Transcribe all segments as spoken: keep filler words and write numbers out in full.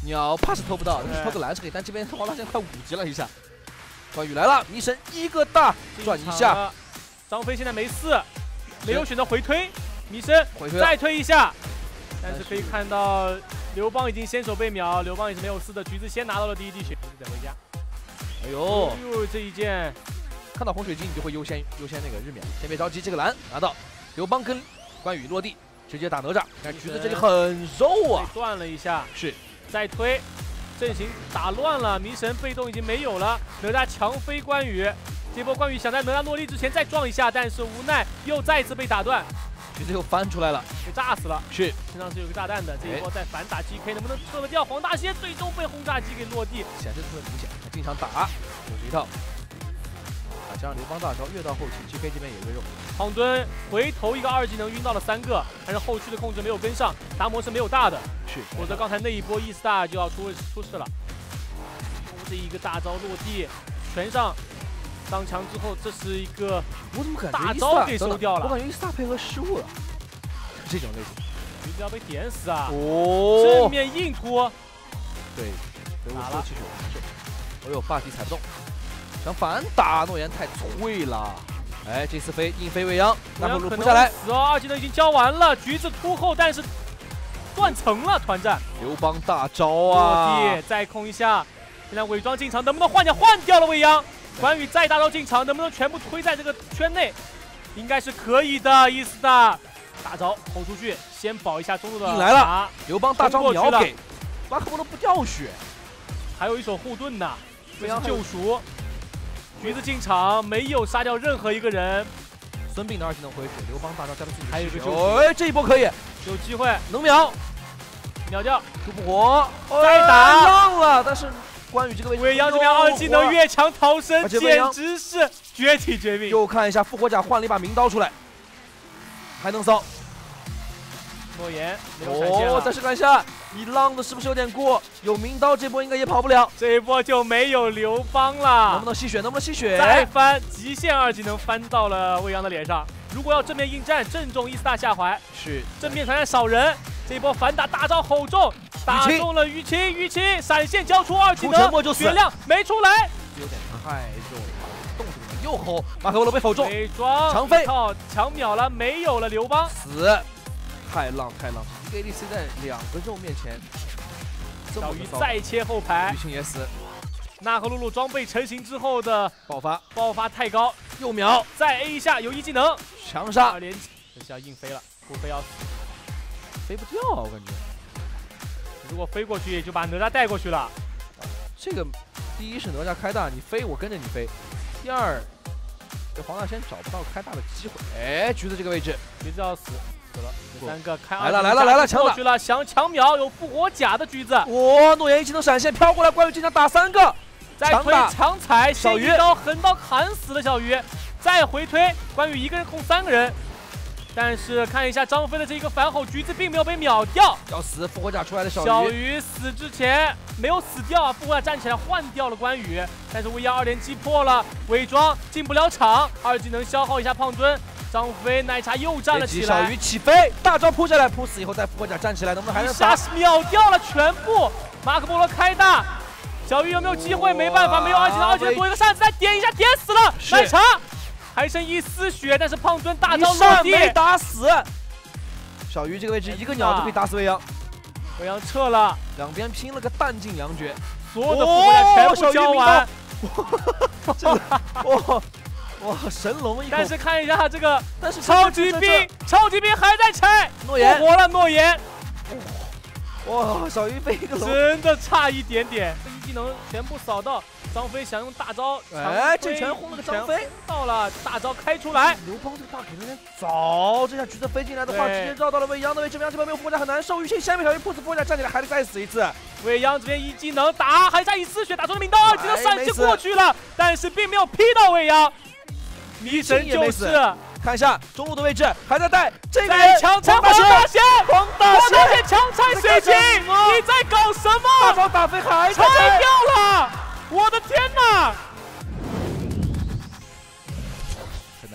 鸟怕是偷不到，但是偷个蓝是可以。但这边黄大仙快五级了一下。关羽来了，迷神一个大转一下。 张飞现在没四，没有选择回推，迷神回推再推一下。但是可以看到刘邦已经先手被秒，刘邦也是没有四的，橘子先拿到了第一滴血，再回家。 哎呦， 哎呦，这一剑看到红水晶你就会优先优先那个日冕，先别着急，这个蓝拿到。刘邦跟关羽落地，直接打哪吒。但橘子这里很肉啊， 断了一下， 是再推，阵型打乱了，迷神被动已经没有了，哪吒强飞关羽，这波关羽想在哪吒落地之前再撞一下，但是无奈又再次被打断。 橘子又翻出来了， 被炸死了。 是， 身上是有个炸弹的，这一波再反打 G K， 能不能撤得掉？黄大仙最终被轰炸机给落地， 显示出很明显。他经常打，就是一套。啊，加上刘邦大招，越到后期 G K 这边也越肉。 胖墩回头一个二技能晕到了三个，但是后续的控制没有跟上，达摩是没有大的， 是， 否则刚才那一波 E star 就要出出事了。这一个大招落地，全上。上墙之后，这是一个我怎么感觉大招给收掉了？ 我感觉伊斯塔配合失误了，这种类型， 橘子要被点死啊！ 哦， 正面硬突， 对，打了，哎呦，霸体踩不动，想反打，诺言太脆了。哎，这次飞硬飞未央，那后路扑下来， 死哦！二技能已经交完了，橘子突后，但是断层了，团战。 刘邦大招啊！ 落地再控一下，现在伪装进场，能不能换掉？换掉了未央。关羽再大招进场，能不能全部推在这个圈内？应该是可以的。伊斯大大招轰出去，先保一下中路的。 来了，刘邦大招秒给，巴克波罗不掉血， 还有一手护盾呢，这是救赎。橘子进场没有杀掉任何一个人， 孙膑的二技能回血，刘邦大招加了自己， 还有一个救赎， 哎，这一波可以， 有机会能秒， 秒掉， 救不活， 再打让了，但是。关羽这个位置， 未央这边二技能越墙逃生，简直是绝体绝命。 又看一下复活甲换了一把名刀出来，还能骚。 诺言没有闪现了。 哦，再试看一下，你浪的是不是有点过？有名刀这波应该也跑不了。 这一波就没有刘邦了。 能不能吸血？能不能吸血？ 再翻极限二技能翻到了未央的脸上。如果要正面应战，正中伊斯大下怀。 是。正面团战少人，这一波反打大招吼中。打中了雨晴，雨晴闪现交出二技能，血量没出来， 有点太肉了，动这个又吼，马可波罗被否中， 伪装强飞， 靠强秒了，没有了刘邦， 死，太浪太浪，一个 A D C 在两个肉面前， 小鱼再切后排， 雨晴也死， 娜和露露装备成型之后的爆发， 爆发太高， 又秒， 再 A 一下有一技能， 强杀， 二连这是要硬飞了，不飞要死， 飞不掉我感觉。 如果飞过去，也就把哪吒带过去了。啊、 这个第一是哪吒开大，你飞我跟着你飞；第二，这黄大仙找不到开大的机会。哎，橘子这个位置， 橘子要死，死了。第三个开来了来了来了，抢过去了，想抢秒有复活甲的橘子。 哇，诺言一技能闪现飘过来，关羽经常打三个， 再推强踩，小鱼刀横刀砍死了小鱼，再回推，关羽一个人控三个人。但是看一下张飞的这个反吼，橘子并没有被秒掉， 要死！复活甲出来的小鱼， 小鱼死之前没有死掉啊！复活甲站起来换掉了关羽，但是未央二连击破了，伪装进不了场，二技能消耗一下胖墩，张飞奶茶又站了起来， 小鱼起飞，大招扑下来，扑死以后再复活甲站起来，能不能还能杀？秒掉了全部，马可波罗开大，小鱼有没有机会？没办法，没有二技能，二技能多一个扇子，再点一下，点死了奶茶。还剩一丝血，但是胖墩大招落地没打死。小鱼这个位置一个鸟就可以打死未央， 未央撤了， 两边拼了个弹尽粮绝， 所有的复活甲全部交完。 这个哇哇神龙一口！ 但是看一下这个， 但是超级兵，超级兵还在拆， 诺言复活了诺言。 哇，小鱼飞一个龙， 真的差一点点，一技能全部扫到。张飞想用大招， 哎，这拳轰了个张飞， 到了大招开出来。 刘邦这个大腿有点早，这下橘子飞进来的话，直接绕到了未央的位置，未央这边没有复活甲很难受。雨晴下面小鱼扑死复活甲站起来，还得再死一次。 未央这边一技能打，还差一丝血，打出了名刀，二技能闪现过去了，但是并没有劈到未央。迷神就是， 看一下中路的位置，还在带这个强拆黄大仙， 黄大仙强拆水晶，你在搞什么？ 大招打飞还拆掉了。我的天哪！ 很难受，我操！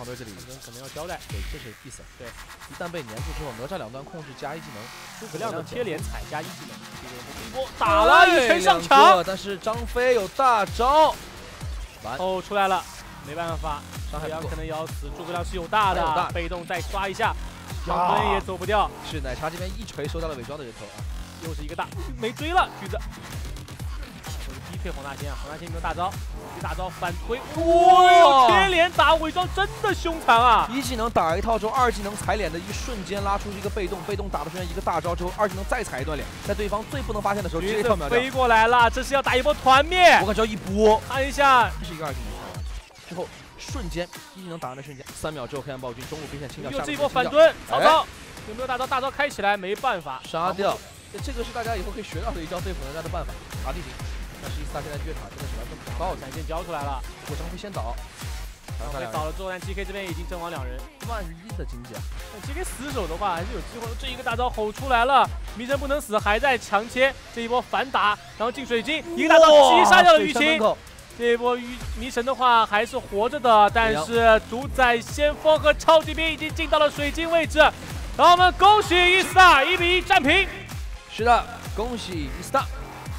队这里可能要交代。 对，这是必死。 对， 一旦被粘住之后，哪吒两段控制加一技能， 诸葛亮的贴脸踩加一技能，一波打了一拳上墙， 但是张飞有大招，完哦出来了，没办法， 伤害可能也要死。诸葛亮是有大的，被动再刷一下，杨奔也走不掉。 是奶茶这边一锤收到了伪装的人头啊， 又是一个大，没追了，橘子。逼退黄大仙啊！黄大仙没有大招，一个大招反推，哇！贴脸打伪装真的凶残啊！ 一技能打一套之后，二技能踩脸的一瞬间拉出一个被动，被动打的瞬间一个大招之后，二技能再踩一段脸，在对方最不能发现的时候直接一套秒掉。 飞过来了，这是要打一波团灭！ 我感觉要一波， 看一下， 这是一个二技能踩完之后，瞬间一技能打完的瞬间，三秒之后黑暗暴君中路边线清掉， 有这一波反蹲，曹操有没有大招？大招开起来没办法杀掉。这个是大家以后可以学到的一招对付人家的办法，打地形。但是伊斯塔现在越塔真的是完全不高， 闪现交出来了。 不过张飞先倒， 张飞倒了之后，但 G K 这边已经阵亡两人， 万一的经济啊。 但 G K 死守的话还是有机会。这一个大招吼出来了，迷神不能死，还在强切。这一波反打，然后进水晶，一个大招击杀掉了鱼青。这一波鱼迷神的话还是活着的，但是主宰先锋和超级兵已经进到了水晶位置。让我们恭喜伊斯塔一比一战平。 是的，恭喜伊斯塔。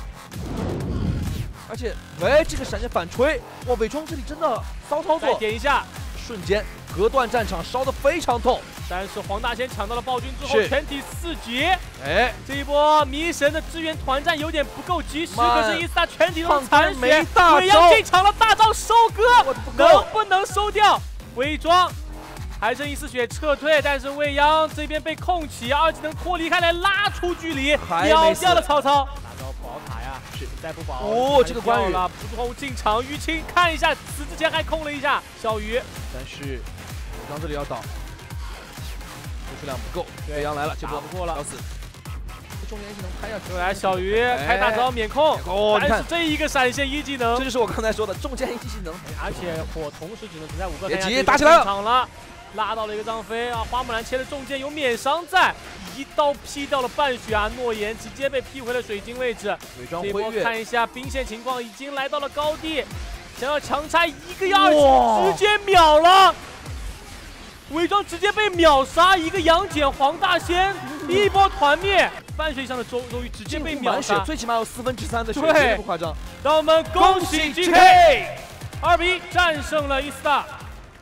而且，喂，这个闪现反锤，哇，伪装这里真的骚操作。 再点一下， 瞬间隔断战场，烧得非常痛。 但是黄大仙抢到了暴君之后，全体四级。哎，这一波迷神的支援团战有点不够及时，可是伊斯塔全体都残血。未央进场了，大招收割，能不能收掉？伪装。还剩一丝血撤退，但是未央这边被控起，二技能脱离开来拉出距离，秒掉了曹操。大招不好卡呀，是再不保哦，这个关羽了，不后进场，于青看一下，死之前还控了一下小鱼， 但是武装这里要倒，输出量不够，未央来了，这波不过了， 要死。重点技能拍下去， 来小鱼开大招免控，哦，但是这一个闪现一技能， 这就是我刚才说的重剑一技能， 而且火同时只能存在五个， 别急，打起来了。拉到了一个张飞啊，花木兰切的重剑有免伤在，一刀劈掉了半血啊，诺言直接被劈回了水晶位置。 伪装这波看一下兵线情况，已经来到了高地，想要强拆一个二技直接秒了，伪装直接被秒杀，一个杨戬黄大仙一波团灭，半血以上的周周瑜直接被秒杀， 最起码有四分之三的血， 对， 不夸张。 让我们恭喜 G K 二比一战胜了伊斯塔。